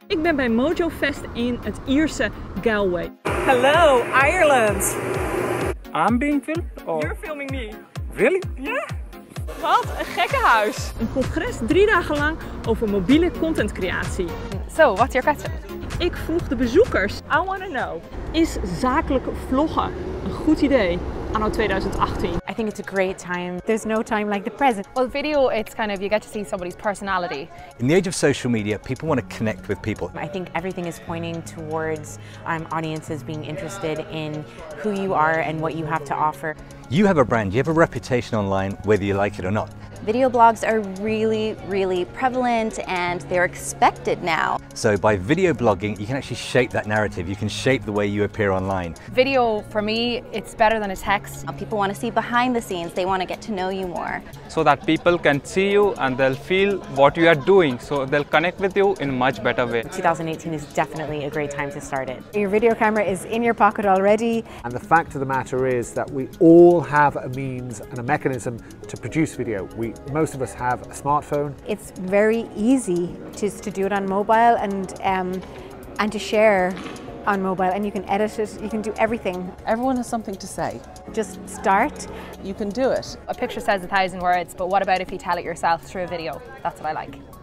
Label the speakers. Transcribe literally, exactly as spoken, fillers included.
Speaker 1: Ik ben bij Mojo Fest in het Ierse Galway.
Speaker 2: Hello, Ireland!
Speaker 3: I'm being filmed? Or...
Speaker 2: You're filming me.
Speaker 3: Really?
Speaker 2: Ja. Wat een gekkenhuis.
Speaker 1: Een congres drie dagen lang over mobiele contentcreatie.
Speaker 4: So, what's your question?
Speaker 1: Ik vroeg de bezoekers,
Speaker 2: I want to know.
Speaker 1: is zakelijk vloggen een goed idee anno tweeduizend achttien?
Speaker 4: I think it's a great time.
Speaker 5: There's no time like the present.
Speaker 4: Well, video, it's kind of, you get to see somebody's personality.
Speaker 6: In the age of social media, people want to connect with people.
Speaker 4: I think everything is pointing towards um, audiences being interested in who you are and what you have to offer.
Speaker 6: You have a brand, you have a reputation online, whether you like it or not.
Speaker 7: Video blogs are really, really prevalent and they're expected now.
Speaker 6: So by video blogging, you can actually shape that narrative. You can shape the way you appear online.
Speaker 4: Video, for me, it's better than a text.
Speaker 7: People want to see behind the scenes. They want to get to know you more.
Speaker 3: So that people can see you and they'll feel what you are doing. So they'll connect with you in a much better way.
Speaker 4: twenty eighteen is definitely a great time to start it.
Speaker 5: Your video camera is in your pocket already.
Speaker 8: And the fact of the matter is that we all have a means and a mechanism to produce video. We, most of us have a smartphone.
Speaker 5: It's very easy just to do it on mobile and, um, and to share on mobile, and you can edit it, you can do everything.
Speaker 2: Everyone has something to say.
Speaker 5: Just start.
Speaker 2: You can do it.
Speaker 4: A picture says a thousand words, but what about if you tell it yourself through a video? That's what I like.